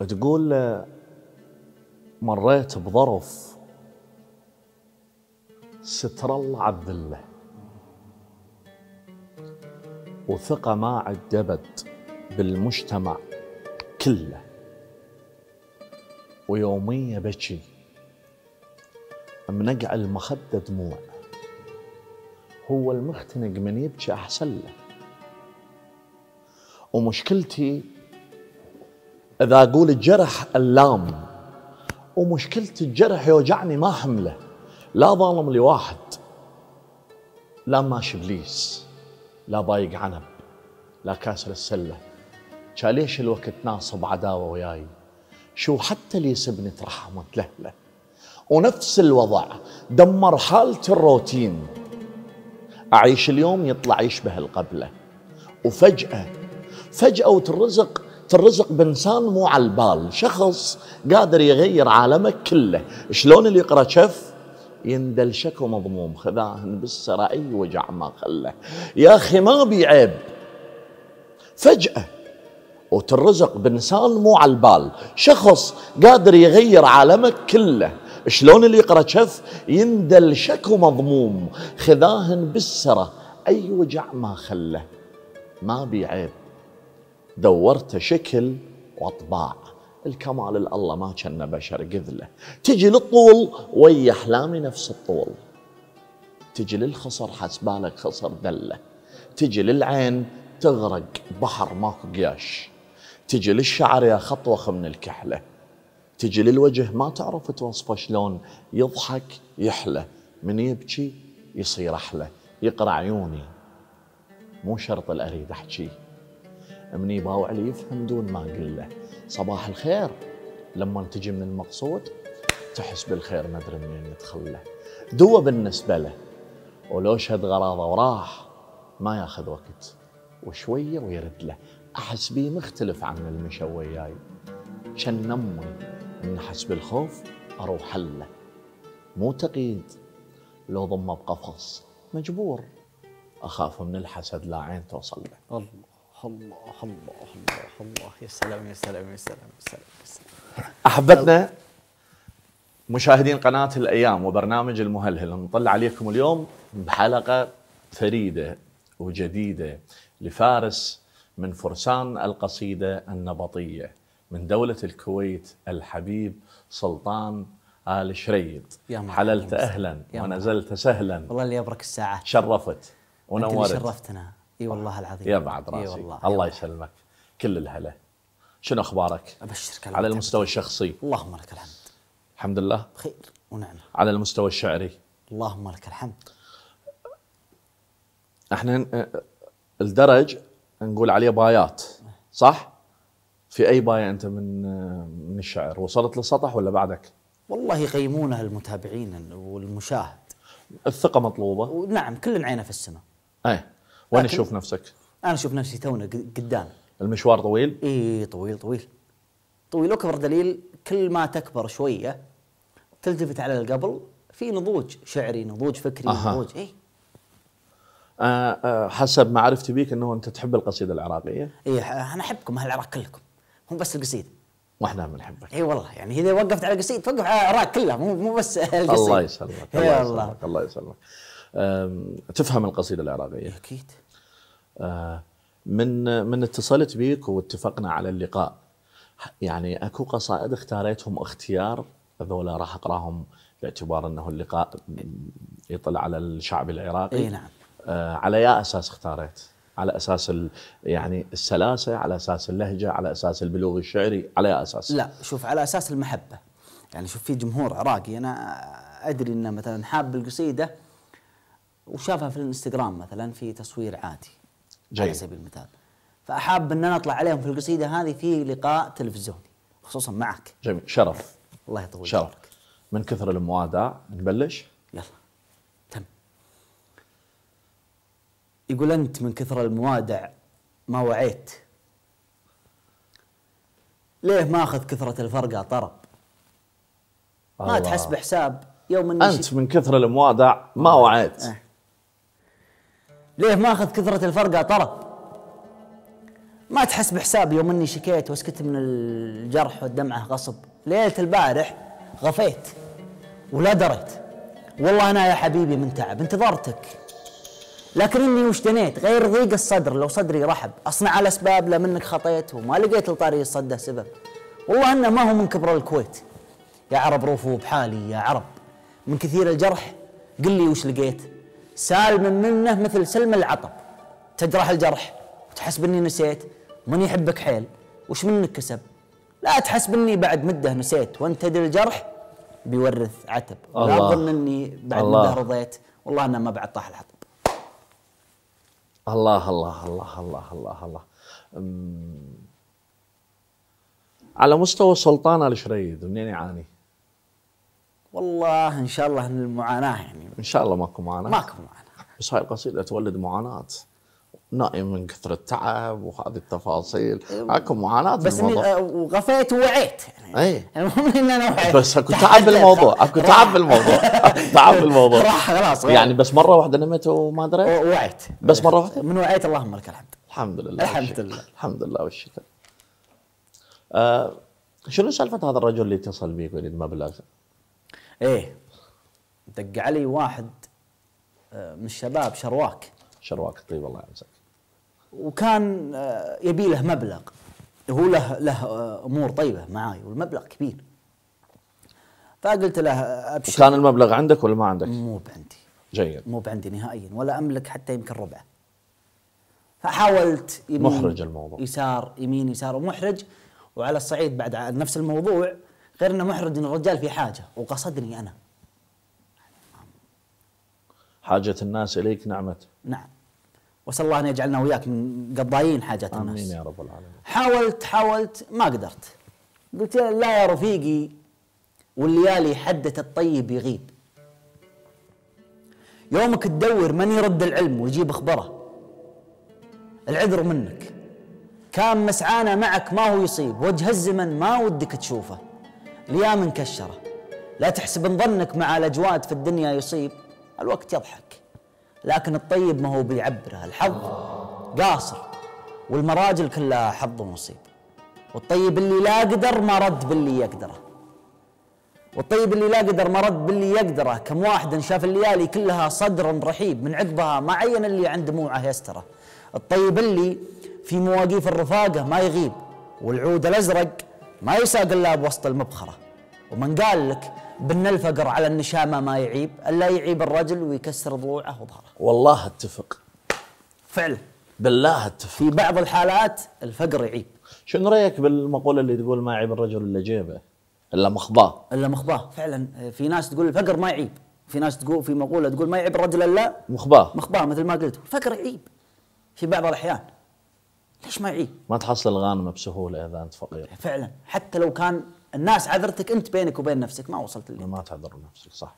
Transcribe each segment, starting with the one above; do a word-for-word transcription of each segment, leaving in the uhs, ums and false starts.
تقول مريت بظرف ستر الله عالذله، وثقة ما عدبت بالمجتمع كله، ويومية بكي منقع المخدة دموع، هو المختنق من يبكي أحسن له. ومشكلتي إذا أقول الجرح اللام، ومشكلتي الجرح يوجعني ما حمله، لا ظالم لي واحد، لا ماشي إبليس، لا بايق عنب، لا كاسر السلة، كان ليش الوقت ناصب عداوة وياي، شو حتى اللي يسبني ترحمت له له. ونفس الوضع دمر حالتي الروتين، أعيش اليوم يطلع يشبه القبلة، وفجأة فجأة وترزق ترزق بإنسان مو على البال، شخص قادر يغير عالمك كله. شلون اللي يقرأ شف يندل شك ومضموم، خذاهن بالسرى أي وجع ما خله. يا أخي ما بي عيب فجأة وترزق بإنسان مو على البال، شخص قادر يغير عالمك كله. شلون اللي يقرأ شف يندل شك ومضموم، خذاهن بالسرى أي وجع ما خله. ما بي عيب دورت شكل واطباع، الكمال لله ما كان بشر قذله. تجي للطول ويا احلامي نفس الطول، تجي للخصر حسبالك خصر دله، تجي للعين تغرق بحر ماكو قياش، تجي للشعر يا خطوخ من الكحله، تجي للوجه ما تعرف توصفه شلون يضحك يحلى، من يبكي يصير احلى. يقرا عيوني مو شرط الاريد احكي، من يباوع لي يفهم دون ما اقول له صباح الخير. لما تجي من المقصود تحس بالخير ما ادري منين يدخله. دوا بالنسبه له ولو شد غراضه وراح ما ياخذ وقت، وشويه ويرد له. احس بيه مختلف عن المشى وياي، شن امي من حسب الخوف اروح له، مو تقييد لو ضمه بقفص مجبور، اخاف من الحسد لا عين توصل له. الله الله الله الله الله، يا سلام يا سلام يا سلام يا سلام يا سلام. أحبتنا مشاهدين قناة الأيام وبرنامج المهلهل، نطلع عليكم اليوم بحلقة فريدة وجديدة لفارس من فرسان القصيدة النبطية من دولة الكويت، الحبيب سلطان آل شريد. حللت أهلا ونزلت سهلا، والله اللي يبرك الساعة، شرفت ونورت. شرفتنا اي والله العظيم. يا بعد راسي. والله الله يسلمك. كل الهلا. شنو اخبارك؟ ابشرك على المستوى الشخصي. اللهم لك الحمد. الحمد لله بخير ونعمه. على المستوى الشعري. اللهم لك الحمد. احنا الدرج نقول عليه بايات، صح؟ في اي بايه انت من من الشعر؟ وصلت للسطح ولا بعدك؟ والله يقيمونها المتابعين والمشاهد. الثقه مطلوبه. ونعم كل عينه في السماء. اي وين تشوف نفسك؟ انا اشوف نفسي تونا قدام. المشوار طويل؟ اي طويل طويل طويل. اكبر دليل كل ما تكبر شويه تلتفت على القبل، في نضوج شعري، نضوج فكري، أه. نضوج اي أه أه حسب معرفتي بيك انه انت تحب القصيده العراقيه. اي انا احبكم اهل العراق كلكم، مو بس القصيده. واحنا بنحبك. اي والله يعني اذا وقفت على القصيد توقف على العراق كلها، مو مو بس القصيد. الله يسلمك. الله يسلمك. الله يسلمك. تفهم القصيده العراقيه اكيد. أه من من اتصلت بيك واتفقنا على اللقاء، يعني اكو قصائد اختاريتهم اختيار، هذولا راح اقراهم باعتبار انه اللقاء يطلع على الشعب العراقي. اي نعم. أه على يا اساس اختاريت؟ على اساس يعني السلاسه، على اساس اللهجه، على اساس البلوغ الشعري، على يا اساس؟ لا شوف، على اساس المحبه. يعني شوف في جمهور عراقي انا ادري انه مثلا حاب القصيده وشافها في الانستغرام مثلا في تصوير عادي جيد على سبيل المثال، فاحاب ان انا اطلع عليهم في القصيده هذه في لقاء تلفزيوني خصوصا معك. جميل، شرف. الله يطول شرف. من كثر الموادع نبلش؟ يلا تم. يقول انت من كثر الموادع ما وعيت، ليه ماخذ كثرة الفرقة طرب، ما تحسب حساب يوم النشيد. انت من كثر الموادع ما وعيت. اه. ليه ماخذ كثرة الفرقة طرب، ما تحس بحساب يوم اني شكيت وسكت من الجرح والدمعه غصب. ليله البارح غفيت ولا دريت، والله انا يا حبيبي من تعب انتظرتك، لكن اني وش دنيت غير ضيق الصدر. لو صدري رحب اصنع على اسباب، لا منك خطيت وما لقيت لطاري الصده سبب. والله انه ما هو من كبر الكويت، يا عرب روفوا بحالي يا عرب، من كثير الجرح قل لي وش لقيت. سالم منه مثل سلم العطب، تجرح الجرح وتحسب اني نسيت. من يحبك حيل وش منك كسب، لا تحسب اني بعد مده نسيت. وانت تدري الجرح بيورث عتب، لا تظن اني بعد مده رضيت، والله انا ما بعد طاح الحطب. الله الله الله الله الله الله. على مستوى سلطان آل شريد منين يعاني؟ والله ان شاء الله ان المعاناه يعني ان شاء الله ماكو معاناه. ماكو معاناه، بس هاي القصيده تولد معاناه، نائم من كثر التعب وهذه التفاصيل، اكو معاناه بس اني وغفيت ووعيت يعني. اي المهم ان انا وعيت، بس اكو تعب بالموضوع، اكو تعب بالموضوع، تعب بالموضوع. راح خلاص يعني بس مره واحده نمت وما دريت؟ وعيت بس مره واحده؟ من وعيت اللهم لك الحمد. الحمد لله الحمد لله الحمد لله والشكر. آه شنو سالفه هذا الرجل اللي اتصل بيك ويريد مبلغ؟ ايه دق علي واحد من الشباب شرواك. شرواك طيب الله يعزك. وكان يبي له مبلغ، هو له له امور طيبه معاي والمبلغ كبير. فقلت له ابشر. وكان المبلغ عندك ولا ما عندك؟ مو بعندي. جيد. مو بعندي نهائيا، ولا املك حتى يمكن ربعه. فحاولت يمين محرج الموضوع، يسار يمين يسار ومحرج. وعلى الصعيد بعد نفس الموضوع غير انه محرج ان الرجال في حاجه وقصدني انا. حاجه الناس اليك نعمه. نعم، واسال الله ان يجعلنا وياك من قضايين حاجات الناس. امين يا رب العالمين. حاولت حاولت ما قدرت. قلت لا يا رفيقي، والليالي حدة الطيب يغيب. يومك تدور من يرد العلم ويجيب اخباره. العذر منك، كان مسعانا معك ما هو يصيب، وجه الزمن ما ودك تشوفه. الايام مكشره، لا تحسب ان ظنك مع الاجواد في الدنيا يصيب. الوقت يضحك لكن الطيب ما هو بيعبره. الحظ قاصر والمراجل كلها حظ ونصيب. والطيب اللي لا قدر ما رد باللي يقدره. والطيب اللي لا قدر ما رد باللي يقدره. كم واحد شاف الليالي كلها صدر رحيب، من عقبها ما عين اللي عند دموعه يستره. الطيب اللي في مواقيف الرفاقه ما يغيب، والعود الازرق ما يساق الا بوسط المبخره. ومن قال لك بان الفقر على النشامه ما يعيب، الا يعيب الرجل ويكسر ضلوعه وظهره. والله اتفق فعلا بالله اتفق. في بعض الحالات الفقر يعيب. شنو رايك بالمقوله اللي تقول ما يعيب الرجل الا جيبه الا مخباه؟ الا مخباه، فعلا في ناس تقول الفقر ما يعيب، في ناس تقول في مقوله تقول ما يعيب الرجل الا مخباه. مخباه مثل ما قلت. الفقر يعيب في بعض الاحيان، ليش ما يعيب؟ ما تحصل الغانمه بسهوله اذا انت فقير. فعلا حتى لو كان الناس عذرتك، انت بينك وبين نفسك ما وصلت اللي ما تعذر نفسك صح.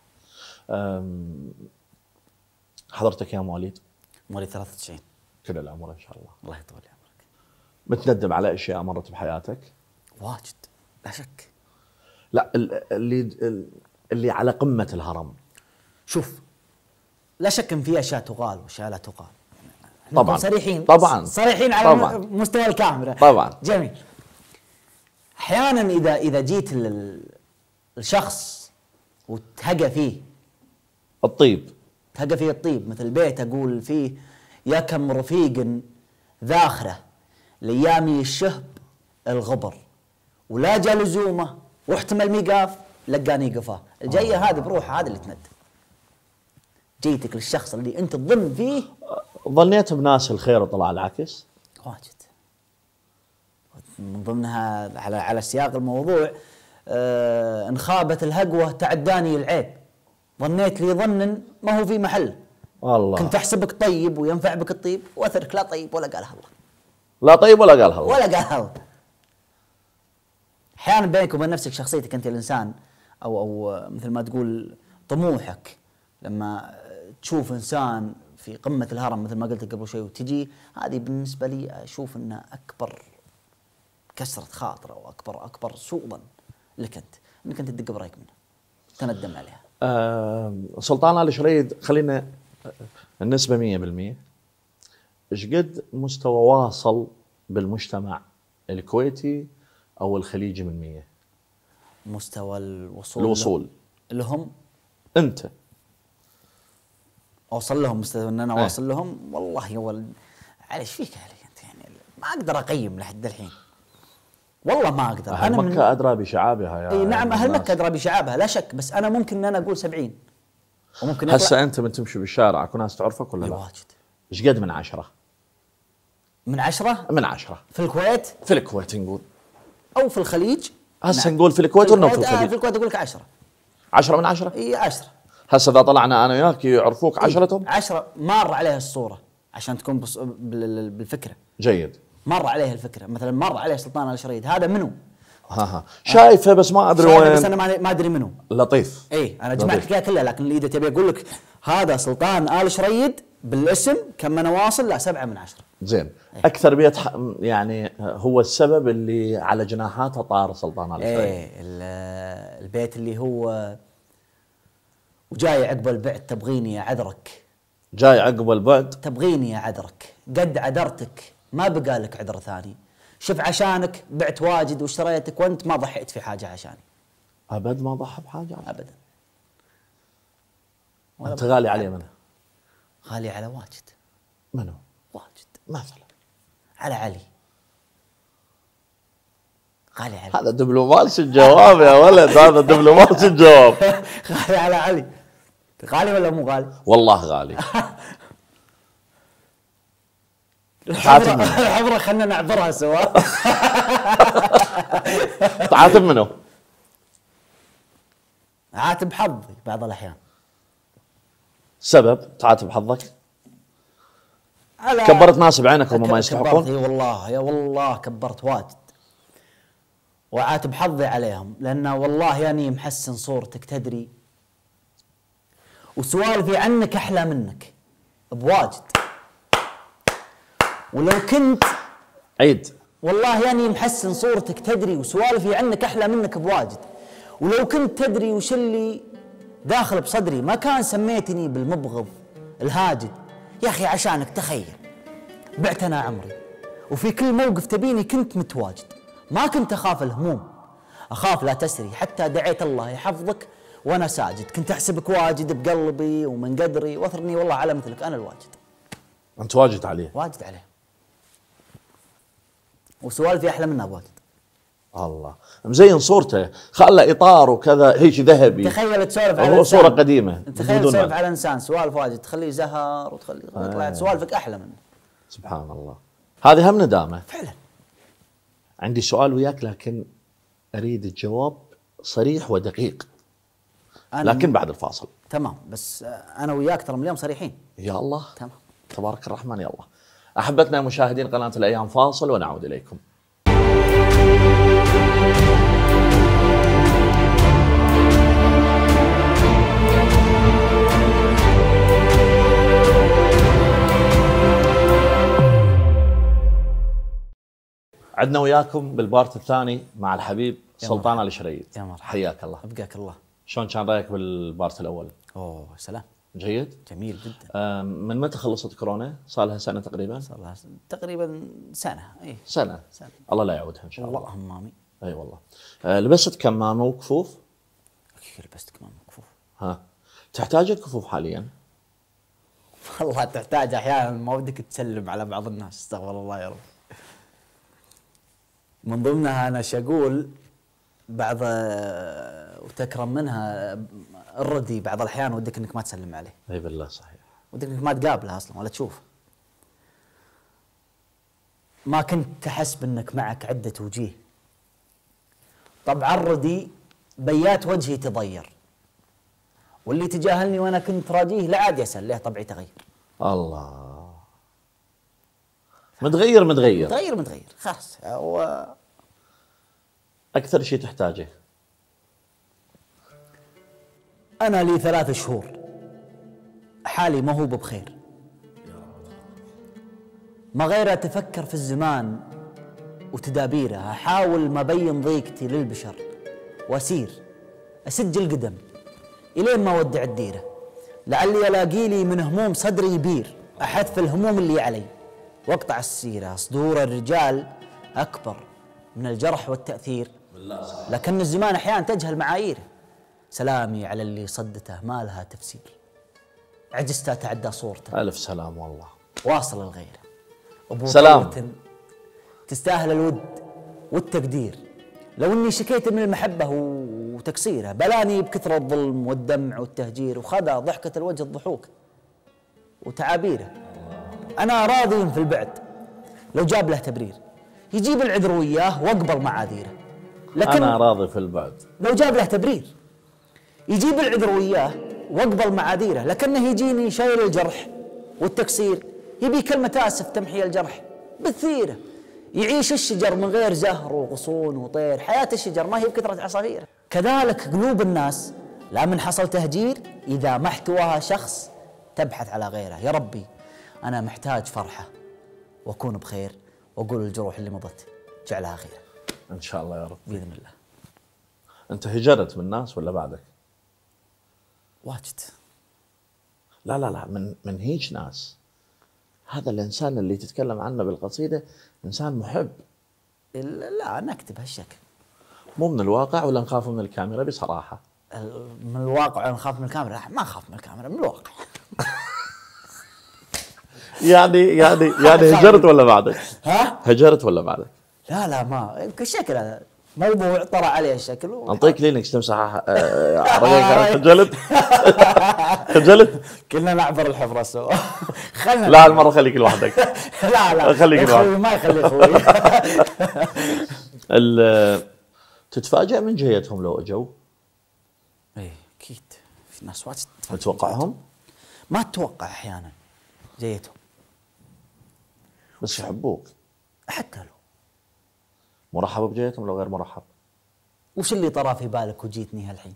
حضرتك يا مواليد؟ مواليد ثلاثة وتسعين. كل العمر ان شاء الله. الله يطول عمرك. متندم على اشياء مرت بحياتك؟ واجد لا شك. لا اللي اللي على قمه الهرم. شوف لا شك ان في اشياء تقال واشياء لا تقال. طبعا صريحين طبعا صريحين على طبعا. مستوى الكاميرا. طبعا جميل. احيانا اذا اذا جيت الشخص وتهقى فيه الطيب، تهقى فيه الطيب، مثل بيت اقول فيه يا كم رفيق ذاخره لايامي الشهب الغبر، ولا جا لزومه واحتمل ميقاف لقاني قفاه. الجايه هذه بروح هذا اللي تندم. جيتك للشخص اللي انت تظن فيه. ظنيت بناس الخير وطلع العكس؟ واجد. من ضمنها على على سياق الموضوع آه ان خابت الهقوه تعداني العيب، ظنيت لي ظن ما هو في محل. والله كنت احسبك طيب وينفع بك الطيب، واثرك لا طيب ولا قالها الله. لا طيب ولا قالها الله. ولا قالها الله. احيانا بينك وبين نفسك شخصيتك انت الانسان، او او مثل ما تقول طموحك، لما تشوف انسان في قمه الهرم مثل ما قلت قبل شوي وتجي، هذه بالنسبه لي اشوف انها اكبر كسره خاطر او اكبر اكبر سوء ظن لك انت، انك انت تدق برايك منها تندم عليها. آه سلطان آل شريد، خلينا النسبه مية بالمية. ايش قد مستوى واصل بالمجتمع الكويتي أو الخليجي من مية؟ مستوى الوصول الوصول لهم أنت اوصل لهم، مستوى ان انا اوصل لهم. والله يا ولد علي ايش فيك علي انت؟ يعني ما اقدر اقيم لحد الحين، والله ما اقدر. أهل انا مكة من... أدرى بشعابها يا اي نعم، اهل الناس. مكة ادرى بشعابها لا شك، بس انا ممكن ان انا اقول سبعين وممكن هسه انت من تمشي بالشارع اكو ناس تعرفك ولا لا؟ واجد. ايش قد من عشرة؟ من عشرة؟ من عشرة في الكويت في الكويت نقول، او في الخليج. هسه نعم. نقول في الكويت ولا في الكويت؟ آه الخليج؟ في الكويت اقول لك عشرة. عشرة من عشرة؟ اي عشرة. هسه اذا طلعنا انا وياك يعرفوك عشرتهم؟ إيه؟ عشرة مار عليها الصورة عشان تكون بص... بال... بالفكرة. جيد. مر عليها الفكرة، مثلا مر عليه سلطان آل شريد، هذا منو؟ ها ها شايفه بس ما ادري شايفه وين. بس انا ما ما ادري منو. لطيف. اي انا جمعت لطيف. لك كلها، لكن اللي اذا تبي اقول لك هذا سلطان آل شريد بالاسم كم انا واصل، لا سبعة من عشرة. زين. اكثر بيت ح- يعني هو السبب اللي على جناحاته طار سلطان آل شريد. ايه ال- البيت اللي هو وجاي عقب البعد تبغيني يا عذرك، جاي عقب البعد تبغيني يا عذرك، قد عذرتك ما بقى لك عذر ثاني، شوف عشانك بعت واجد واشتريتك وانت ما ضحيت في حاجه عشاني. ابد ما ضحى بحاجه ابدا. انت غالي عليه منه؟ غالي على واجد. منو؟ واجد. مثلا على علي. غالي علي. هذا دبلوماسي الجواب يا ولد، هذا دبلوماسي الجواب. غالي على علي. غالي ولا مو غالي؟ والله غالي. الحضرة الحضرة خلنا نعبرها سوا. تعاتب منو؟ عاتب حظي بعض الأحيان. سبب تعاتب حظك؟ على كبرت ناس بعينك وهم ما كبرت، اي يستحقون؟ والله يا والله كبرت واجد. وعاتب حظي عليهم لأن والله يعني محسن صورتك تدري، وسوالفي عنك أحلى منك بواجد. ولو كنت عيد. والله يعني محسن صورتك تدري، وسوالفي عنك أحلى منك بواجد. ولو كنت تدري وش اللي داخل بصدري ما كان سميتني بالمبغض الهاجد. يا أخي عشانك تخيل بعت أنا عمري، وفي كل موقف تبيني كنت متواجد. ما كنت أخاف الهموم، أخاف لا تسري، حتى دعيت الله يحفظك وأنا ساجد. كنت أحسبك واجد بقلبي ومن قدري، واثرني والله على مثلك أنا الواجد. انت واجد عليه؟ واجد عليه، وسوالفي أحلى منها بواجد. الله مزين صورته، خلى اطار وكذا هيك ذهبي. تخيل تسولف على هو إنسان. صوره قديمه. تخيل بدون تسولف ما- على انسان سوالف واجد تخليه زهر وتخليه آه. طلعت سوالفك احلى منه. سبحان الله. هذه هم ندامه فعلا. عندي سؤال وياك لكن اريد الجواب صريح ودقيق، أنا لكن بعد الفاصل. تمام، بس انا وياك ترى اليوم صريحين. يا الله. تمام. تبارك الرحمن. يا الله. احبتنا مشاهدين قناه الايام، فاصل ونعود اليكم. عدنا وياكم بالبارت الثاني مع الحبيب سلطان آل شريد. يا مرحبا. حياك الله. ابقاك الله. شلون كان رايك بالبارت الاول؟ اوه سلام. جيد؟ جميل جدا. آم، من متى خلصت كورونا؟ صار لها سنه تقريبا؟ صار لها تقريبا سنه. اي سنه. سنه. الله لا يعودها ان شاء الله. اللهم امين. اي والله. آه، لبست كمامه وكفوف؟ اكيد لبست كمان مكفوف. ها. تحتاج الكفوف حاليا؟ والله تحتاج احيانا ما ودك تسلم على بعض الناس، استغفر الله يا رب. من ضمنها انا شقول بعض وتكرم منها الردي بعض الاحيان ودك انك ما تسلم عليه. اي بالله صحيح. ودك انك ما تقابله اصلا ولا تشوفه. ما كنت تحسب انك معك عده وجيه. طبعا الردي بيات وجهي تضير، واللي تجاهلني وانا كنت راجيه لا عاد يسال ليه طبعي تغير. الله. متغير متغير. متغير متغير خلاص. هو اكثر شيء تحتاجه؟ انا لي ثلاث شهور حالي ما هو بخير، ما غير اتفكر في الزمان وتدابيره، احاول ما بين ضيقتي للبشر واسير اسجل القدم الين ما اودع الديره، لعلي الاقي لي من هموم صدري يبير، احث في الهموم اللي علي واقطع السيرة صدور الرجال أكبر من الجرح والتأثير، لكن الزمان أحيانا تجهل معاييره. سلامي على اللي صدته ما لها تفسير، عجزت أتعدى صورته. ألف سلام والله. واصل الغير سلام. تستاهل الود والتقدير، لو اني شكيت من المحبة وتكسيرها، بلاني بكثرة الظلم والدمع والتهجير، وخذا ضحكة الوجه الضحوك وتعابيره. أنا راضي في البعد لو جاب له تبرير، يجيب العذر وياه واقبل معاذيره. لكن أنا راضي في البعد لو جاب له تبرير، يجيب العذر وياه واقبل معاذيره، لكنه يجيني شايل الجرح والتكسير، يبي كلمة آسف تمحي الجرح بالثيره. يعيش الشجر من غير زهر وغصون وطير، حياة الشجر ما هي بكثرة عصافير. كذلك قلوب الناس لا من حصل تهجير، إذا ما احتواها شخص تبحث على غيره. يا ربي أنا محتاج فرحة وأكون بخير، وأقول الجروح اللي مضت جعلها خير إن شاء الله يا رب بإذن الله. أنت هجرت من الناس ولا بعدك؟ واجد. لا لا لا من من هيج ناس. هذا الإنسان اللي تتكلم عنه بالقصيدة إنسان محب. لا نكتب هالشكل. مو من الواقع ولا نخاف من الكاميرا بصراحة؟ من الواقع ولا نخاف من الكاميرا؟ ما أخاف من الكاميرا، من الواقع. يعني يعني يعني هجرت ولا بعدك؟ ها؟ هجرت ولا بعدك؟ لا لا ما الشكل هذا موضوع طرى عليه الشكل و... أنطيك لينكس تمسح عرقك. خجلت؟ خجلت؟ كلنا نعبر الحفرة سوا. خلنا لا المرة خليك لوحدك. لا لا خليك لوحدك. ما يخلي اخوي. تتفاجأ من جيتهم لو اجوا؟ ايه اكيد في ناس واجد تتوقعهم؟ ما تتوقع احيانا جيتهم، بس يحبوك. حتى لو مرحب بجيتهم لو غير مرحب. وش اللي طرى في بالك وجيتني هالحين؟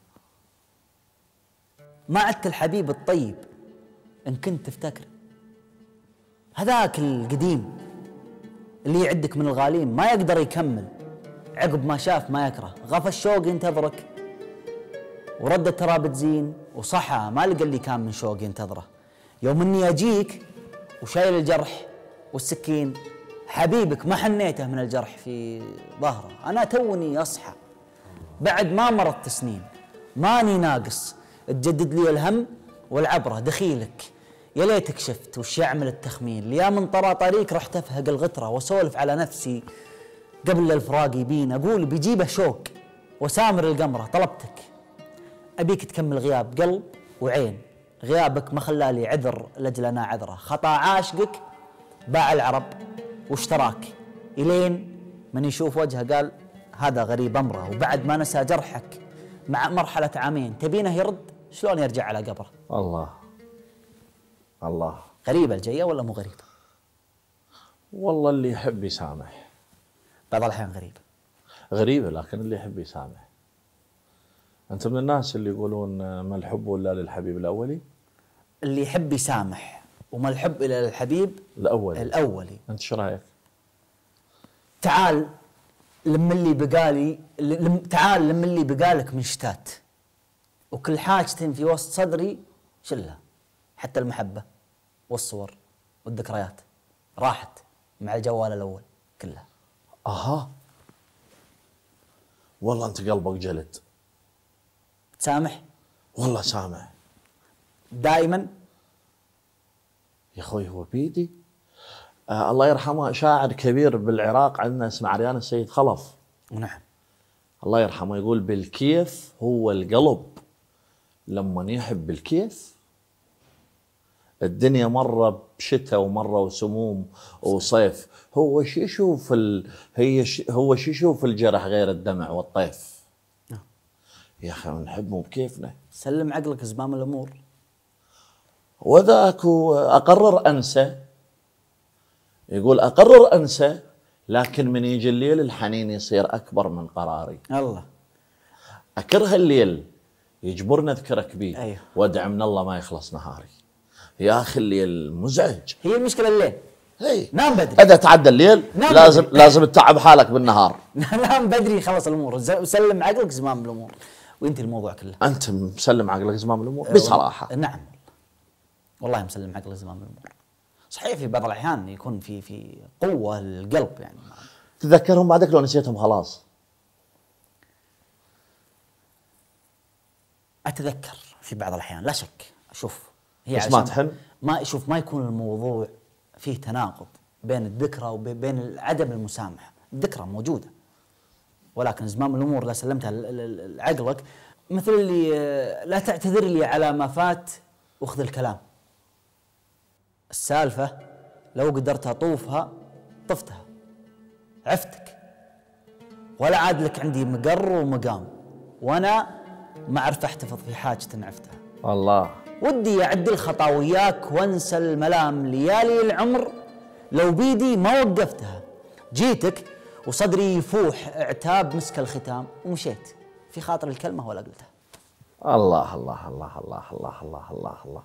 ما عدت الحبيب الطيب ان كنت تفتكر، هذاك القديم اللي يعدك من الغالين ما يقدر يكمل، عقب ما شاف ما يكره، غفى الشوق ينتظرك ورد التراب تزين، وصحى ما لقى اللي كان من شوق ينتظره. يوم اني اجيك وشايل الجرح والسكين، حبيبك ما حنيته من الجرح في ظهره. انا توني اصحى بعد ما مرت سنين، ماني ناقص تجدد لي الهم والعبره دخيلك. يا ليتك شفت وش يعمل التخمين، ليا من طرى طريق رحت افهق الغتره واسولف على نفسي قبل الفراق يبين. اقول بيجيبه شوق وسامر القمره، طلبتك ابيك تكمل غياب قلب وعين، غيابك ما خلالي عذر لاجل انا عذره. خطا عاشقك باع العرب واشتراك، الين من يشوف وجهه قال هذا غريب امره. وبعد ما نسى جرحك مع مرحله عامين، تبينه يرد شلون يرجع على قبره؟ الله الله. غريبه الجيه ولا مو غريبه؟ والله اللي يحب يسامح. بعض الاحيان غريبه. غريبه لكن اللي يحب يسامح. انت من الناس اللي يقولون ما الحب الا للحبيب الاولي؟ اللي يحب يسامح وما الحب الا للحبيب الاولي. الاولي. انت شو رايك؟ تعال لم اللي بقالي لم تعال لم اللي بقالك من شتات، وكل حاجة في وسط صدري شلها، حتى المحبة والصور والذكريات راحت مع الجوال الأول كلها. اها والله انت قلبك جلد. تسامح؟ والله سامح دائما يا اخوي. هو بيدي. آه الله يرحمه شاعر كبير بالعراق عندنا اسمه عريان السيد خلف. نعم الله يرحمه يقول بالكيف هو القلب لما يحب الكيف. الدنيا مرة بشتاء ومرة وسموم وصيف، هو شو يشوف ال... هي ش... هو شو يشوف الجرح غير الدمع والطيف. نعم. يا اخي نحبه بكيفنا. سلم عقلك زمام الامور. وذاك اقرر انسى، يقول اقرر انسى لكن من يجي الليل الحنين يصير اكبر من قراري. الله. اكره الليل يجبرني اذكرك بيه. أيوه. وادعي من الله ما يخلص نهاري. يا اخي الليل مزعج. هي المشكلة الليل. هي نام بدري. اذا تعدى الليل لازم بدري. لازم تتعب حالك بالنهار. نام بدري خلص الامور، وسلم عقلك زمام الامور وانت الموضوع كله. انت مسلم عقلك زمام الامور بصراحة. نعم والله مسلم عقلك زمام الامور. صحيح في بعض الاحيان يكون في في قوه القلب يعني. تتذكرهم بعدك لو نسيتهم خلاص؟ اتذكر في بعض الاحيان لا شك. شوف هي بس ما تحن؟ ما شوف ما يكون الموضوع فيه تناقض بين الذكرى وبين عدم المسامحه. الذكرى موجوده ولكن زمام الامور لا سلمتها لعقلك، مثل اللي لا تعتذر لي على ما فات واخذ الكلام. السالفه لو قدرت اطوفها طفتها، عفتك ولا عاد لك عندي مقر ومقام، وانا ما اعرف احتفظ في حاجه عفتها. الله. ودي اعدل خطاوياك وانسى الملام ليالي العمر، لو بيدي ما وقفتها. جيتك وصدري يفوح اعتاب مسك الختام، ومشيت في خاطر الكلمه ولا قلتها. الله الله الله الله الله الله الله الله.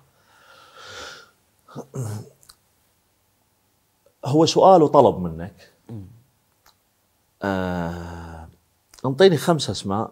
هو سؤال وطلب منك. آه، انطيني خمس اسماء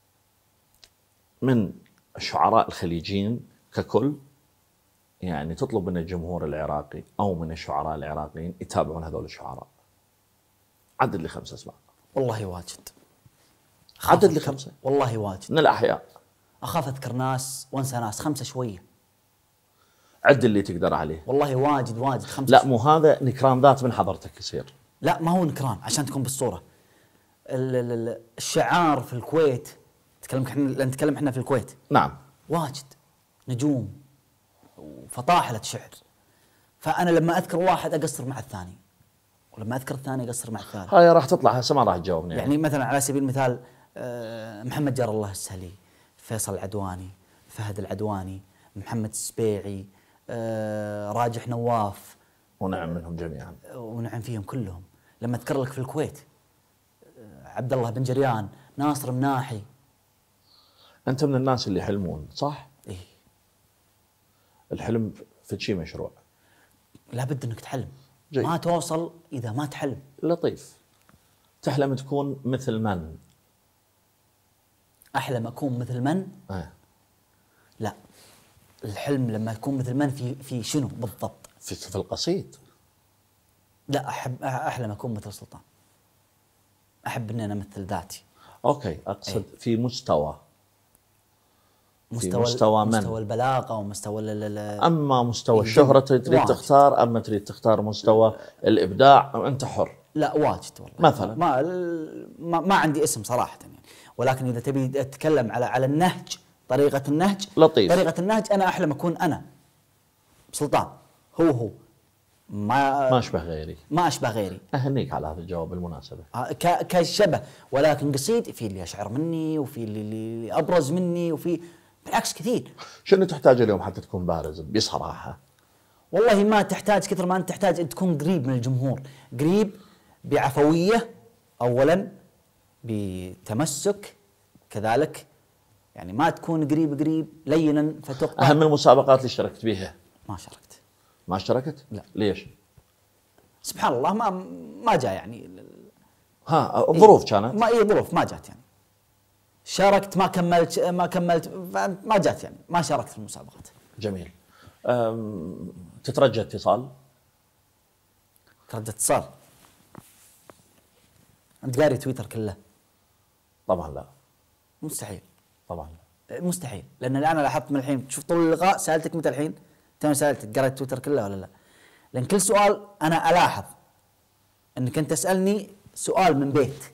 من الشعراء الخليجيين ككل، يعني تطلب من الجمهور العراقي او من الشعراء العراقيين يتابعون هذول الشعراء. عدد لي خمس اسماء. والله واجد. عدد لي خمسه. والله واجد. من الاحياء. اخاف اذكر ناس وانسى ناس. خمسه شويه. عد اللي تقدر عليه. والله واجد واجد خمسه. لا مو هذا نكران ذات من حضرتك يصير. لا ما هو نكران عشان تكون بالصوره. الشعار في الكويت، نتكلم احنا نتكلم احنا في الكويت. نعم. واجد نجوم وفطاحله شعر. فانا لما اذكر واحد اقصر مع الثاني، ولما اذكر الثاني اقصر مع الثالث. هاي راح تطلع هسه ما راح تجاوبني. يعني مثلا على سبيل المثال محمد جار الله السهلي، فيصل العدواني، فهد العدواني، محمد السبيعي، راجح نواف، ونعم منهم جميعا. ونعم فيهم كلهم. لما اذكر لك في الكويت عبد الله بن جريان، ناصر مناحي. انت من الناس اللي يحلمون صح؟ ايه. الحلم في شيء مشروع. لابد انك تحلم. جيد. ما توصل اذا ما تحلم. لطيف. تحلم تكون مثل من؟ احلم اكون مثل من؟ آه. لا، الحلم لما يكون مثل من في في شنو بالضبط؟ في في القصيد. لا احب احلم اكون مثل سلطان. احب اني انا امثل ذاتي. اوكي اقصد أي. في مستوى مستوى مستوى من؟ مستوى البلاغه ومستوى ال اما مستوى الشهره تريد واجد. تختار اما تريد تختار مستوى الابداع انت حر. لا واجد والله. مثلا ما ما, ما عندي اسم صراحه يعني، ولكن اذا تبي تتكلم على على النهج، طريقه النهج. لطيف. طريقه النهج انا احلم اكون انا سلطان، هو هو ما ما اشبه غيري. ما اشبه غيري. اهنيك على هذا الجواب بالمناسبه. كالشبه، ولكن قصيد في اللي اشعر مني وفي اللي ابرز مني وفي بالعكس كثير. شنو تحتاج اليوم حتى تكون بارز بصراحه؟ والله ما تحتاج كثر ما انت تحتاج ان تكون قريب من الجمهور، قريب بعفويه اولا، بتمسك كذلك، يعني ما تكون قريب قريب لينا فتقطع. اهم المسابقات اللي اشتركت فيها؟ ما شاركت. ما اشتركت؟ لا. ليش؟ سبحان الله ما ما جاء يعني. ها ظروف كانت؟ ما اي ظروف ما جات يعني. شاركت ما كملت ما كملت ما جات يعني، ما شاركت في المسابقات. جميل. تترجى اتصال؟ ترجى اتصال؟ انت قاري تويتر كله؟ طبعا لا. مستحيل. طبعا لا. مستحيل، لان انا لاحظت من الحين، شوف طول اللقاء سالتك متى الحين؟ تو سالتك قريت تويتر كله ولا لا؟ لان كل سؤال انا الاحظ انك انت تسالني سؤال من بيت.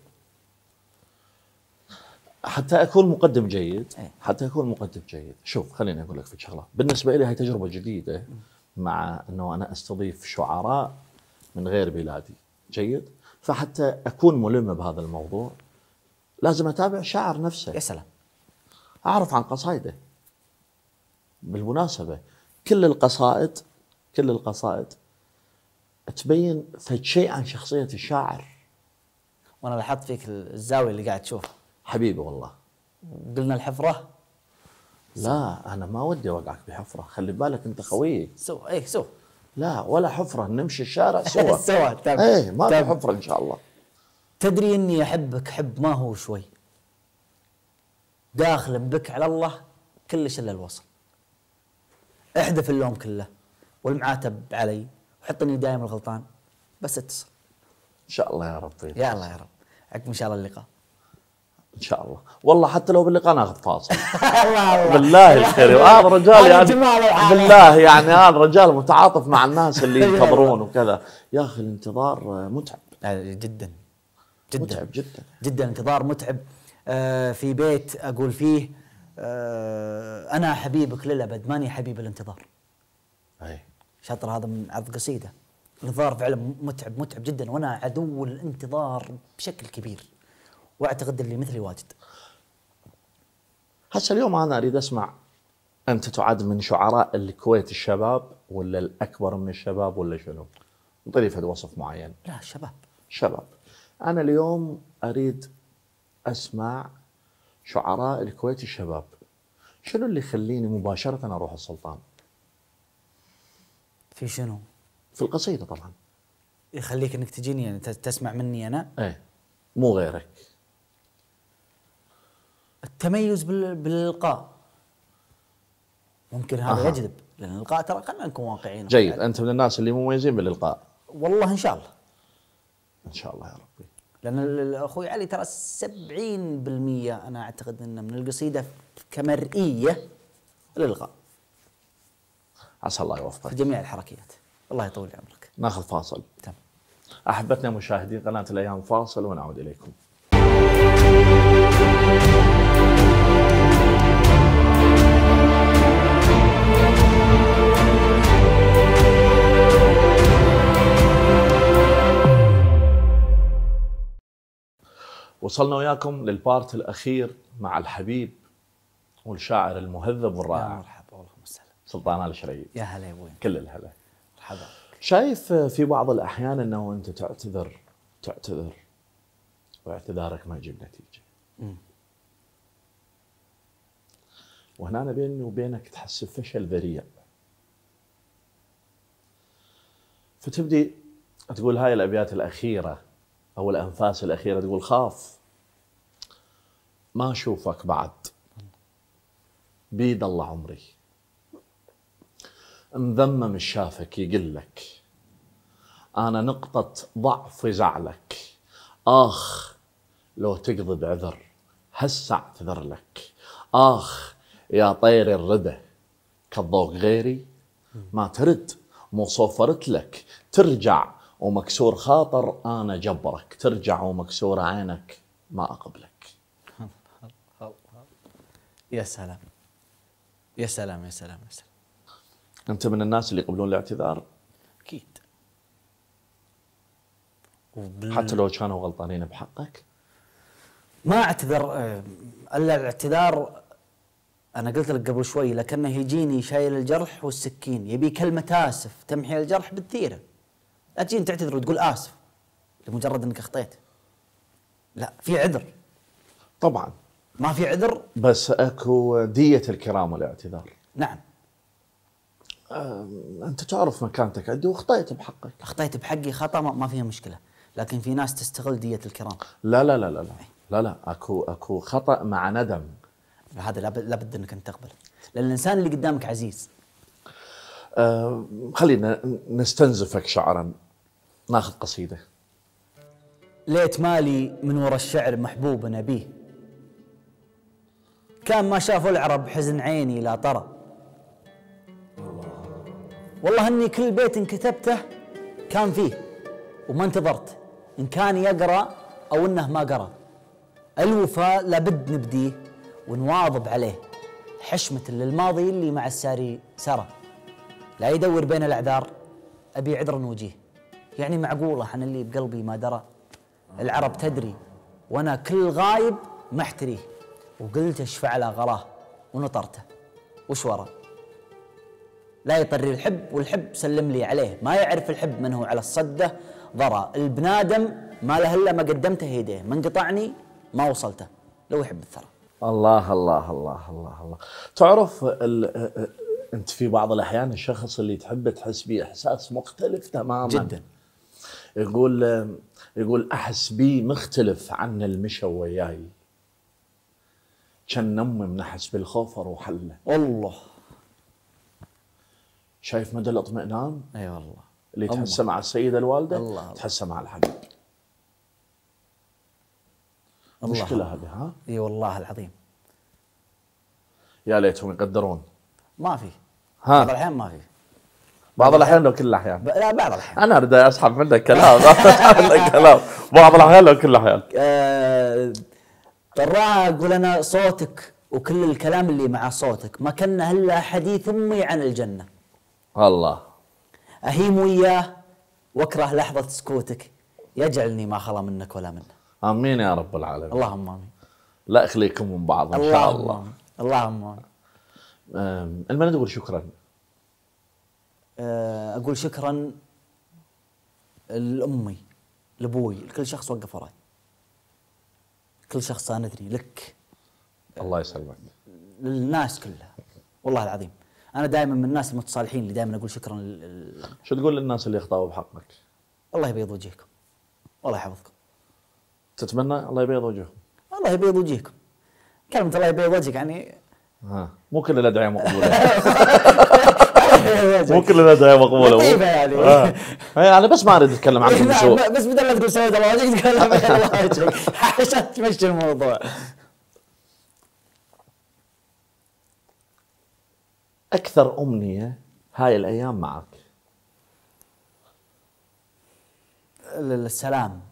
حتى اكون مقدم جيد، حتى اكون مقدم جيد، شوف خليني اقول لك في شغله، بالنسبه لي هي تجربه جديده مع انه انا استضيف شعراء من غير بلادي، جيد؟ فحتى اكون ملم بهذا الموضوع لازم اتابع الشاعر نفسه. يا سلام. اعرف عن قصائده. بالمناسبه كل القصائد كل القصائد تبين فد شيء عن شخصيه الشاعر. وانا لاحظت فيك الزاويه اللي قاعد تشوفها. حبيبي والله. قلنا الحفره؟ لا انا ما ودي اوقعك بحفره، خلي بالك انت خويي. سو ايه سو. لا ولا حفره، نمشي الشارع سوا. سوا تمام. ايه ما في حفره ان شاء الله. تدري اني احبك حب ما هو شوي، داخل بك على الله كلش الا الوصل، احذف اللوم كله والمعاتب علي وحط اني دائما الغلطان، بس اتصل. ان شاء الله يا ربي. يا الله يا رب، عقب ان شاء الله اللقاء. ان شاء الله. والله حتى لو باللقاء ناخذ فاصل. الله الله بالله الخير. هذا رجال يعني جمال بالله يعني هذا رجال متعاطف مع الناس اللي ينتظرون وكذا. يا اخي الانتظار متعب جدا جدا متعب جدا جدا. انتظار متعب. آه في بيت اقول فيه آه انا حبيبك للابد ماني حبيب الانتظار. اي شطر هذا من عرض قصيده. الانتظار فعلا متعب متعب جدا، وانا عدو الانتظار بشكل كبير، واعتقد اللي مثلي واجد. هسه اليوم انا اريد اسمع، انت تعد من شعراء الكويت الشباب ولا الاكبر من الشباب ولا شنو؟ انطيني فد وصف معين. لا شباب. شباب. انا اليوم اريد اسمع شعراء الكويت الشباب، شنو اللي يخليني مباشرة اروح السلطان؟ في شنو؟ في القصيدة طبعا. يخليك انك تجيني يعني تسمع مني انا؟ ايه مو غيرك. التميز بالإلقاء ممكن هذا أه. يجذب، لأن الإلقاء ترى خلينا نكون واقعيين. جيد، أنت من الناس اللي مميزين بالإلقاء. والله إن شاء الله. إن شاء الله يا ربي. لأن أخوي علي ترى سبعين بالمية أنا أعتقد أنه من القصيدة كمرئية الإلقاء. عسى الله يوفقك في جميع الحركيات. الله يطول عمرك. ناخذ فاصل. تمام. أحبتنا مشاهدين قناة الأيام، فاصل ونعود إليكم. وصلنا وياكم للبارت الأخير مع الحبيب والشاعر المهذب والرائع. يا مرحبا والله وسهلا. سلطان آل شريف. يا هلا يا ابوي. كل الهلا. مرحبا. شايف في بعض الأحيان أنه أنت تعتذر تعتذر واعتذارك ما يجيب نتيجة. م. وهنا بيني وبينك تحس بفشل ذريع، فتبدي تقول هاي الأبيات الأخيرة أو الأنفاس الأخيرة، تقول خاف ما أشوفك بعد، بيد الله عمري، مذمم الشافك يقلك، أنا نقطة ضعف زعلك، آخ لو تقضي بعذر هسه اعتذر لك، آخ يا طير الردى كالذوق غيري، ما ترد مو صوفرت لك، ترجع ومكسور خاطر أنا جبرك، ترجع ومكسور عينك ما أقبلك. يا سلام يا سلام يا سلام يا سلام. أنت من الناس اللي يقبلون الاعتذار؟ أكيد. وبال... حتى لو كانوا غلطانين بحقك؟ ما اعتذر الا الاعتذار. انا قلت لك قبل شوي لكنه يجيني شايل الجرح والسكين، يبي كلمه اسف تمحي الجرح بالثيره. لا تجيني تعتذر وتقول اسف لمجرد انك اخطيت. لا، في عذر طبعا. ما في عذر، بس اكو دية الكرام والاعتذار. نعم. آه، انت تعرف مكانتك عندي واخطيت بحقك. اخطيت بحقي خطا ما فيها مشكله، لكن في ناس تستغل دية الكرام. لا لا لا لا لا لا, لا. اكو اكو خطأ مع ندم. هذا لابد انك انت تقبل، لان الانسان اللي قدامك عزيز. آه خلينا نستنزفك شعرا، ناخذ قصيده. ليت مالي من ورا الشعر محبوب نبيه، كان ما شافوا العرب حزن عيني لا ترى، والله اني كل بيت كتبته كان فيه وما انتظرت ان كان يقرا او انه ما قرا. الوفاء لابد نبديه ونواظب عليه، حشمة للماضي اللي مع الساري سرى، لا يدور بين الاعذار ابي عذر وجيه. يعني معقوله عن اللي بقلبي ما درى، العرب تدري وانا كل غايب محتريه، وقلت اشفع له غراه ونطرته وش ورا. لا يطري الحب والحب سلم لي عليه، ما يعرف الحب من هو على الصده ضرى. البنادم ما له الا ما قدمته يديه، من قطعني ما وصلته لو يحب الثرى. الله الله الله الله الله. تعرف ال... انت في بعض الاحيان الشخص اللي تحب تحس به احساس مختلف تماما جدا. يقول يقول احس بيه مختلف عن المشى وياي، كان نمي منحس بالخوف اروح له. والله شايف مدى الاطمئنان؟ اي والله. اللي تحسه مع السيدة الوالدة الله تحسه مع الحبيب. مشكلة هذه. ها اي والله العظيم. يا ليتهم يقدرون. ما في. ها بعض الأحيان ما في. بعض الأحيان لو كل الأحيان. لا بعض الأحيان. أنا أريد أسحب منك كلام. منك كلام. بعض الأحيان لو كل الأحيان. آه طراها أقول أنا صوتك وكل الكلام اللي مع صوتك ما كان إلا حديث أمي عن الجنة. الله. أهيم وياه واكره لحظة سكوتك يجعلني ما خلا منك ولا منه. آمين يا رب العالمين. اللهم آمين. لا أخليكم من بعض إن شاء الله. آمين. اللهم آمين. المن تقول شكرا. أه أقول شكرا لأمي لأبوي لكل شخص وقف وراي. كل شخص ساندني لك. الله يسلمك. للناس كلها والله العظيم. أنا دائما من الناس المتصالحين اللي دائما أقول شكرا لل... شو تقول للناس اللي يخطئوا بحقك؟ الله يبيض وجهكم. الله يحفظكم. تتمنى الله يبيض وجههم؟ الله يبيض وجهكم. كلمة الله يبيض وجهك يعني ها مو كل الأدعية مقبولة. مو كل الأدعية مقبولة. لطيفة يعني. آه. أنا بس ما أريد أتكلم عنكم بسوء. بس بدل لا تقول سويت الله وجهك تقول الله وجهك عشان تمشي الموضوع. أكثر أمنية هاي الأيام معك؟ السلام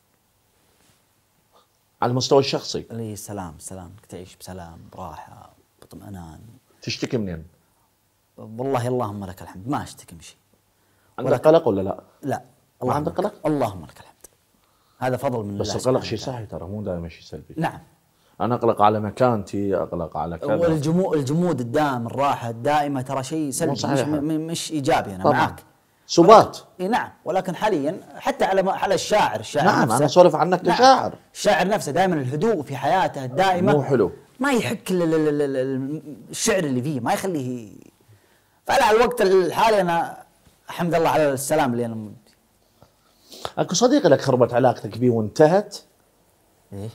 على المستوى الشخصي. لي سلام سلام تعيش بسلام براحة باطمئنان. تشتكي منين؟ والله اللهم لك الحمد ما اشتكي من شيء. عندك قلق ولا لا؟ لا. ما عندك قلق؟ اللهم لك الحمد. هذا فضل من الله. بس القلق شيء صحي ترى مو دائما شيء سلبي. نعم. أنا أقلق على مكانتي، أقلق على كذا. والجمود الجمود الدائم الراحة الدائمة ترى شيء سلبي مش, مش إيجابي. أنا طبعا. معك. سبات. اي نعم ولكن حاليا حتى على على الشاعر الشاعر نعم نفسه. أنا أسولف عنك كشاعر. نعم. الشاعر نفسه دائما الهدوء في حياته الدائمة مو حلو. ما يحك الشعر اللي فيه ما يخليه. فعلى الوقت الحالي أنا الحمد لله على السلام اللي أنا. أكو صديق لك خربت علاقتك بيه وانتهت؟ إيه.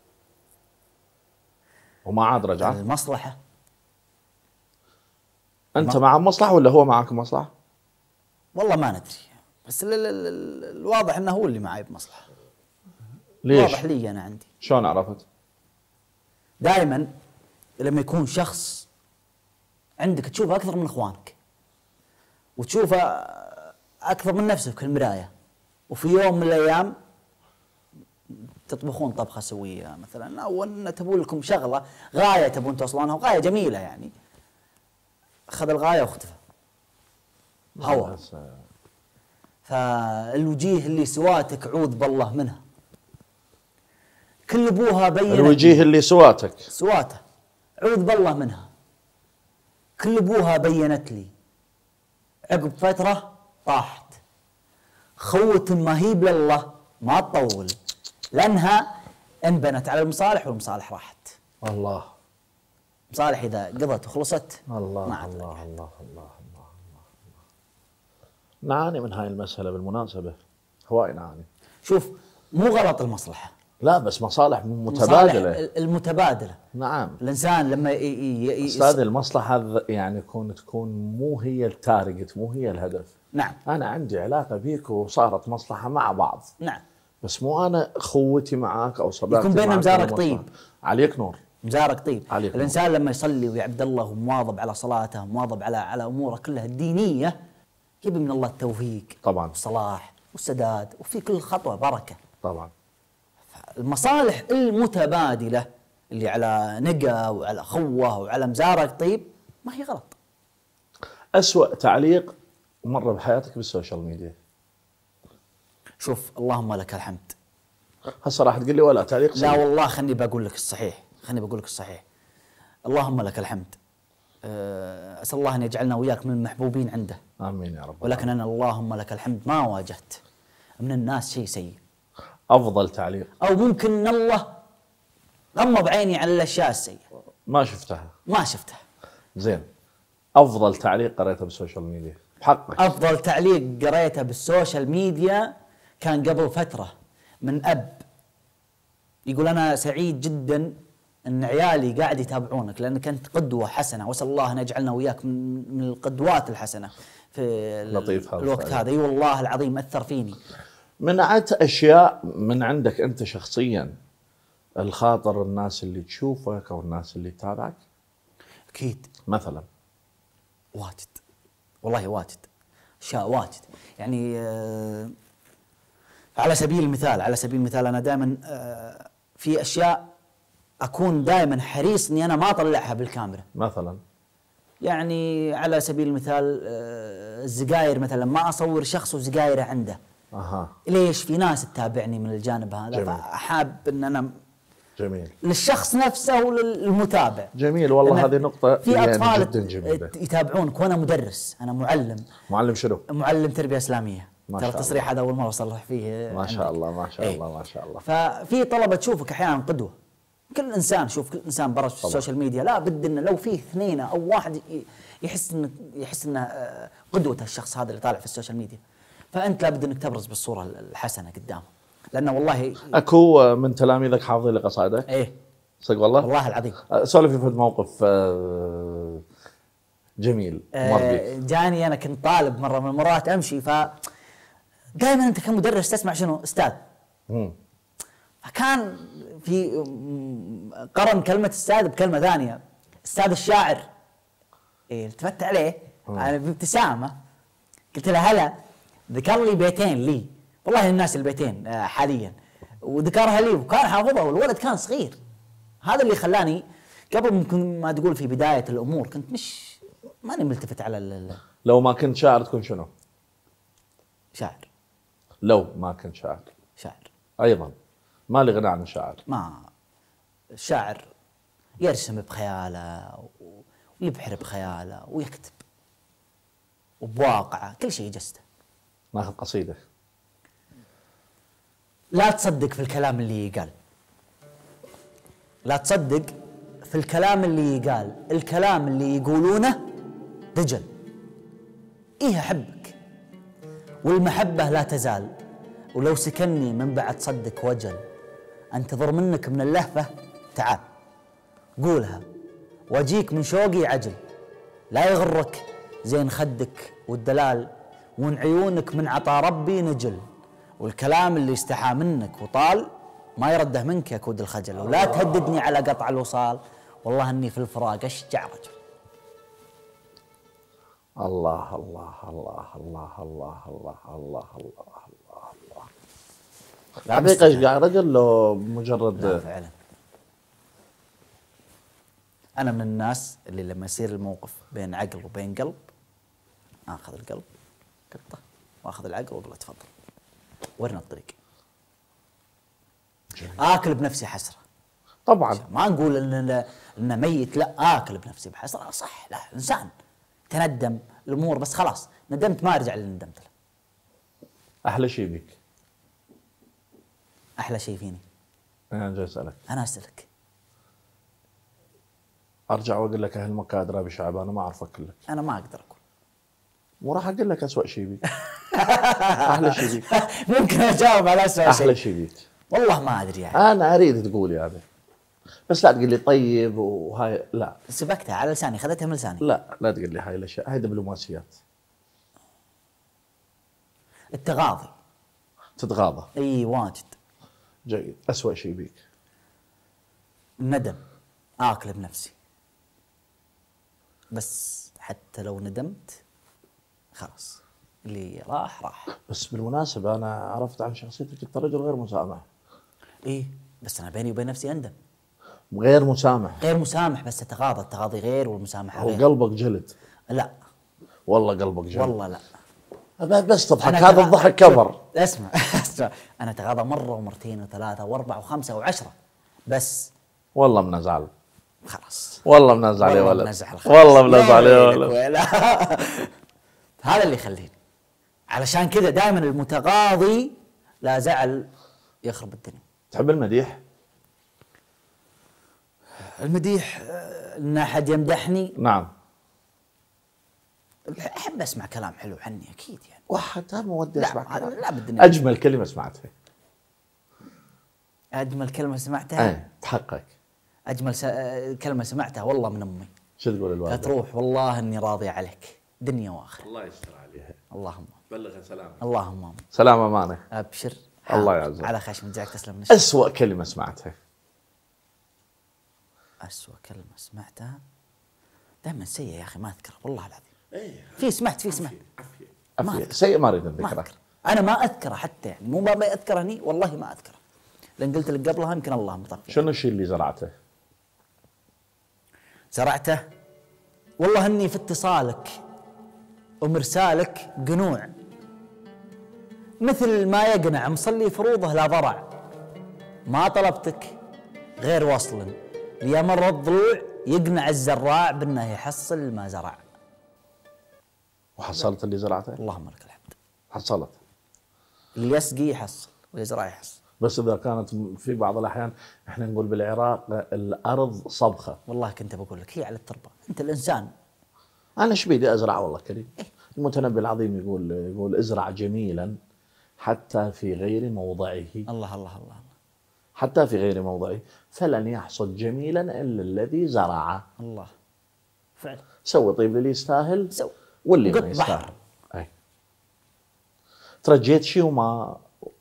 وما عاد رجعت؟ المصلحة. أنت مع مصلحة ولا هو معك مصلحة؟ والله ما ندري بس ال ال ال الواضح أنه هو اللي معي بمصلحة. ليش؟ واضح لي أنا عندي. شلون عرفت؟ دائما لما يكون شخص عندك تشوفه أكثر من إخوانك وتشوفه أكثر من نفسك في المراية وفي يوم من الأيام تطبخون طبخة سوية مثلا أو أن تبون لكم شغلة غاية تبون توصلونها وغاية جميلة يعني أخذ الغاية واختفى هوا. فالوجيه اللي سواتك عوذ بالله منها. كل ابوها بينت الوجيه اللي سواتك سواته عوذ بالله منها. كل ابوها بينت لي عقب فترة طاحت. خوة ما هي بالله ما تطول لأنها انبنت على المصالح والمصالح راحت. الله. مصالح إذا قضت وخلصت الله ما عاد الله, الله الله الله الله نعاني من هاي المسألة بالمناسبة. هواي نعاني. شوف مو غلط المصلحة. لا بس مصالح متبادلة. مصالح المتبادلة. نعم. الإنسان لما ي... ي... أستاذ المصلحة يعني تكون تكون مو هي التارجت مو هي الهدف. نعم. أنا عندي علاقة بيك وصارت مصلحة مع بعض. نعم. بس مو أنا خوتي معاك أو صداقتي يكون بيننا مزارك طيب. عليك نور. مزارك طيب. عليك الإنسان نور. لما يصلي ويعبد الله ومواظب على صلاته ومواظب على على أموره كلها الدينية يبي من الله التوفيق. طبعا. والصلاح والسداد وفي كل خطوة بركة. طبعا. المصالح المتبادلة اللي على نقا وعلى خوة وعلى مزارك طيب ما هي غلط. أسوأ تعليق مر بحياتك بالسوشيال ميديا؟ شوف اللهم لك الحمد. هسه راح تقول لي ولا تعليق سيء. لا والله خلني بقول لك الصحيح خلني بقول لك الصحيح. اللهم لك الحمد. أسأل الله أن يجعلنا وياك من المحبوبين عنده. آمين يا رب. ولكن أنا اللهم لك الحمد ما واجهت من الناس شيء سيء. أفضل تعليق. أو ممكن أن الله غمض عيني على الأشياء السيئة. ما شفتها. ما شفتها. زين. أفضل تعليق قريته بالسوشيال ميديا بحقك. أفضل تعليق قريته بالسوشيال ميديا كان قبل فترة من أب يقول أنا سعيد جدا أن عيالي قاعد يتابعونك لأنك أنت قدوة حسنة وأسأل الله أن يجعلنا وياك من, من القدوات الحسنة في لطيف هذا الوقت هذا. اي والله العظيم اثر فيني. منعت اشياء من عندك انت شخصيا الخاطر الناس اللي تشوفك او الناس اللي تتابعك؟ اكيد مثلا واجد، والله واجد اشياء واجد. يعني آه على سبيل المثال على سبيل المثال انا دائما آه في اشياء اكون دائما حريص اني انا ما اطلعها بالكاميرا. مثلا يعني على سبيل المثال آه السجاير مثلا، ما اصور شخص وسجايره عنده. اها. ليش؟ في ناس تتابعني من الجانب هذا، فاحاب ان انا جميل للشخص نفسه وللمتابع. جميل والله، هذه نقطة في يعني أطفال جدا جميلة يتابعونك، وأنا مدرس، أنا معلم. معلم شنو؟ معلم تربية إسلامية. ترى التصريح هذا أول مرة أصلح فيه. ما شاء الله ما شاء الله ما شاء الله. ففي طلبة تشوفك أحيانا قدوة. كل إنسان، شوف كل إنسان برز في السوشيال ميديا لا بد إنه لو فيه اثنين أو واحد يحس إنه يحس إنه قدوة الشخص هذا اللي طالع في السوشيال ميديا، فأنت لابد إنك تبرز بالصورة الحسنة قدامه. لأنه والله أكو من تلاميذك حافظين لقصائدك؟ إيه صدق والله؟ والله العظيم. سولف في موقف جميل مر بيك. جاني انا كنت طالب مره من المرات امشي، ف دائما انت كمدرس تسمع شنو؟ استاذ. امم فكان في قرن كلمه استاذ بكلمه ثانيه، استاذ الشاعر. إيه التفت عليه انا بابتسامه، قلت له هلا. ذكر لي بيتين لي، والله الناس البيتين حاليا، وذكرها لي وكان حافظها والولد كان صغير. هذا اللي خلاني قبل ممكن ما تقول في بداية الأمور كنت مش ماني ملتفت على ال لو ما كنت شاعر تكون شنو؟ شاعر. لو ما كنت شاعر شاعر أيضا ما لي غنى عن الشاعر. ما الشاعر يرسم بخياله ويبحر بخياله ويكتب وبواقعه كل شيء يجسده. ناخذ قصيدة. لا تصدق في الكلام اللي يقال، لا تصدق في الكلام اللي يقال، الكلام اللي يقولونه دجل. إيه أحبك والمحبة لا تزال، ولو سكني من بعد صدك وجل. أنتظر منك من اللهفة تعال قولها، واجيك من شوقي عجل. لا يغرك زين خدك والدلال، وان عيونك من عطا ربي نجل. والكلام اللي استحى منك وطال ما يرده منك يا كود الخجل. ولا تهددني على قطع الوصال، والله اني في الفراق اشجع رجل. الله الله الله الله الله الله الله الله الله. حقيقة اشجع رجل لو مجرد؟ لا فعلا. انا من الناس اللي لما يصير الموقف بين عقل وبين قلب اخذ القلب قطه واخذ العقل واقول له تفضل ورنا الطريق. جميل. اكل بنفسي حسره طبعا، ما نقول ان انه ميت، لا اكل بنفسي بحسره. صح، لا انسان تندم الامور بس خلاص ندمت ما ارجع اللي ندمت له. احلى شيء بيك؟ احلى شيء فيني انا جاي اسالك. انا اسالك. ارجع واقول لك اهل مكه ادرى بشعب، انا ما اعرف اقول لك. انا ما اقدر اقول. مو راح اقول لك اسوء شيء بيك. احلى شيء بيك. ممكن اجاوب على اسوء شيء. احلى شيء بيك والله ما ادري يعني. انا اريد تقولي هذا، بس لا تقول لي طيب وهاي لا. سبكتها على لساني، خذتها من لساني. لا لا تقول لي هاي الاشياء، هاي دبلوماسيات. التغاضي. تتغاضى؟ اي واجد. جيد. اسوء شيء بيك؟ الندم. اكل بنفسي بس حتى لو ندمت خلاص اللي راح راح. بس بالمناسبة أنا عرفت عن شخصيتك أنت رجل غير مسامح. إيه بس أنا بيني وبين نفسي أندم. غير مسامح. غير مسامح بس أتغاضى، التغاضي غير والمسامحة غير. وقلبك جلد؟ لا والله قلبك جلد. والله لا. بس تضحك، هذا الضحك كفر. اسمع أنا أتغاضى مرة ومرتين وثلاثة وأربعة وخمسة وعشرة بس. والله منزعل. خلاص. والله منزعل يا ولد. منزعل والله منزعل يا ولد. هذا اللي يخليني. علشان كذا دائما المتغاضي لا زعل يخرب الدنيا. تحب المديح؟ المديح ان احد يمدحني؟ نعم. احب اسمع كلام حلو عني اكيد يعني. وحتى ما ودي اسمع كلام. لا بدنا. اجمل كلمه سمعتها؟ اجمل كلمه سمعتها؟ ايه تحقق. اجمل س... كلمه سمعتها والله من امي. شو تقول الوالده؟ لا تروح والله اني راضيه عليك دنيا واخره. الله يستر عليك. اللهم بلغ سلام. اللهم سلام امانه. ابشر. الله يعزك. على خشم جاك تسلم. اسوأ كلمه سمعتها. اسوأ كلمه سمعتها دائما سيء يا اخي، ما اذكر والله العظيم. ايه في سمعت في سمعت عفية. سيء ما اريد ما اذكره. أذكر. انا ما اذكره حتى، يعني مو ما اذكره هني، والله ما اذكره، لان قلت لك قبلها يمكن الله مطفي. شنو الشيء اللي زرعته؟ زرعته والله اني في اتصالك ومرسالك قنوع، مثل ما يقنع مصلي فروضه لا ضرع، ما طلبتك غير وصل ليا مر الضلوع، يقنع الزراع بانه يحصل ما زرع. وحصلت اللي زرعته؟ اللهم لك الحمد. حصلت. اللي يسقي يحصل ويزرع يحصل. بس اذا كانت في بعض الاحيان احنا نقول بالعراق الارض صبخه. والله كنت بقول لك هي على التربه، انت الانسان. انا ايش بيدي ازرع والله كريم؟ المتنبي العظيم يقول يقول ازرع جميلا حتى في غير موضعه. الله الله الله الله. حتى في غير موضعه فلن يحصد جميلا الا الذي زرعه. الله فعلا. سوي طيب للي يستاهل سوي واللي ما يستاهل. اي ترجيت شيء وما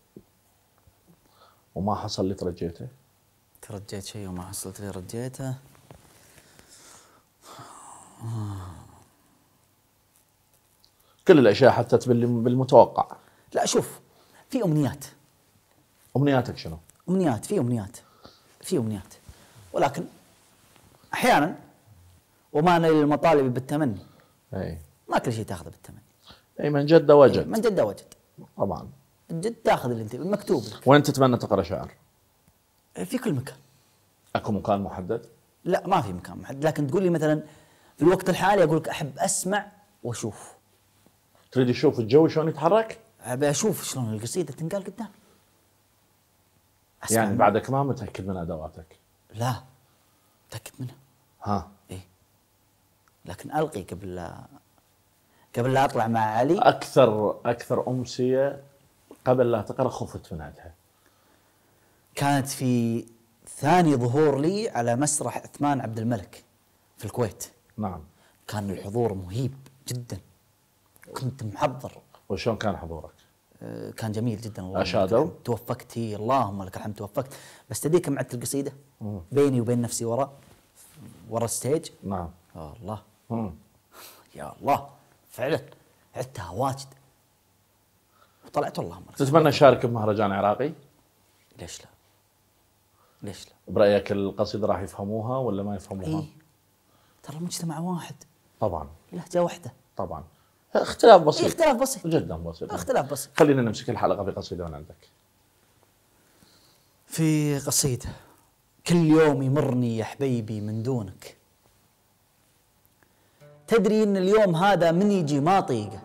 وما حصل اللي ترجيته؟ ترجيت شيء وما حصلت اللي رجيته. كل الاشياء حتى بالمتوقع. لا شوف، في امنيات. امنياتك شنو؟ امنيات في امنيات في امنيات ولكن احيانا وما نيل المطالب بالتمني. اي ما كل شيء تاخذه بالتمني. اي من جد وجد. من جد وجد. طبعا. من جد تاخذ اللي انت المكتوب لك. وين تتمنى تقرا شعر؟ في كل مكان. اكو مكان محدد؟ لا ما في مكان محدد، لكن تقول لي مثلا في الوقت الحالي اقول لك احب اسمع واشوف. تريد تشوف الجو شلون يتحرك؟ ابي اشوف شلون القصيده تنقال قدامي. يعني بعدك ما متاكد من ادواتك؟ لا متاكد منها. ها ايه لكن القي قبل لا قبل لا اطلع مع علي. اكثر اكثر امسيه قبل لا تقرا خفت من عندها؟ كانت في ثاني ظهور لي على مسرح عثمان عبد الملك في الكويت. نعم. كان الحضور مهيب جدا، كنت محضر. وشلون كان حضورك؟ آه كان جميل جدا. الله أشادوا؟ توفقت هي، اللهم لك الحمد توفقت. بس تديك معت القصيدة بيني وبين نفسي ورا ورا الستيج. نعم. يا الله. مم. يا الله فعلا عدتها واجد وطلعت. والله مرة. تتمنى تشارك بمهرجان عراقي؟ ليش لا؟ ليش لا؟ برأيك القصيدة راح يفهموها ولا ما يفهموها؟ اي ترى المجتمع واحد. طبعا. لهجة واحدة. طبعا. اختلاف بسيط. إيه اختلاف بسيط. جدا بسيط. اختلاف بسيط. خلينا نمسك الحلقة في قصيدة من عندك. في قصيدة: كل يوم يمرني يا حبيبي من دونك، تدري ان اليوم هذا من يجي ما طيقه،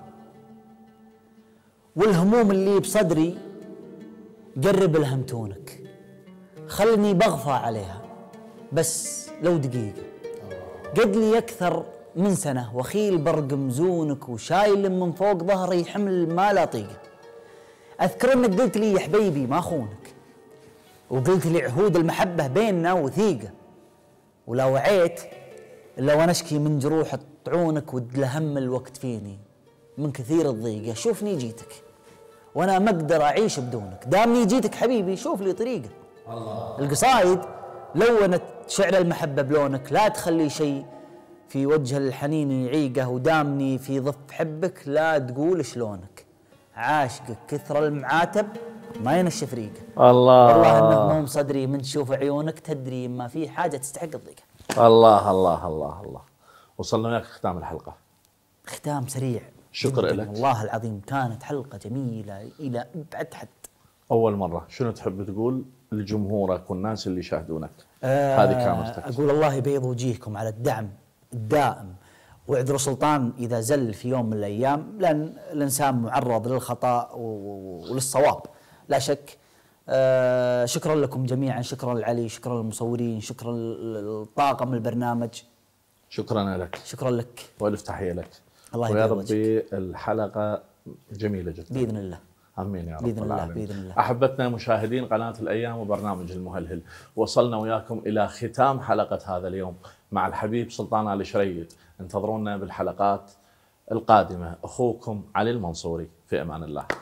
والهموم اللي بصدري قرب الهمتونك، خلني بغفى عليها بس لو دقيقة، قد لي أكثر من سنة وخيل برق مزونك وشايل من فوق ظهري حمل ما لا طيقه، أذكر أنك قلت لي يا حبيبي ما خونك، وقلت لي عهود المحبة بيننا وثيقة، ولا وعيت إلا ونشكي من جروح طعونك ودلهم الوقت فيني من كثير الضيقة، شوفني جيتك وأنا ما أقدر أعيش بدونك، دامني جيتك حبيبي شوف لي طريقة. الله. القصايد لونت شعر المحبة بلونك، لا تخلي شيء في وجه الحنين يعيقه، ودامني في ضف حبك لا تقول شلونك، عاشقك كثر المعاتب ما ينشف ريقه. الله. والله انه هموم صدري من تشوف عيونك، تدري ما في حاجة تستحق الضيقة. الله الله الله الله. وصلنا وياك ختام الحلقة. ختام سريع. شكر لك. والله العظيم كانت حلقة جميلة إلى أبعد حد. أول مرة شنو تحب تقول لجمهورك والناس اللي يشاهدونك؟ آه هذه كاميرتك. أقول الله يبيض وجيهكم على الدعم الدائم، واعذروا سلطان إذا زل في يوم من الأيام، لأن الإنسان معرض للخطأ وللصواب لا شك. آه شكرا لكم جميعا، شكرا لعلي، شكرا للمصورين، شكرا للطاقم البرنامج. شكرا لك. شكرا لك. والف تحية لك. الله ويا ربي الحلقة جميلة جدا. بإذن الله. امين يا رب بإذن الله. العالمين. بإذن الله. احبتنا مشاهدين قناة الايام وبرنامج المهلهل، وصلنا وياكم الى ختام حلقة هذا اليوم مع الحبيب سلطان آل شريد. انتظرونا بالحلقات القادمة. أخوكم علي المنصوري، في أمان الله.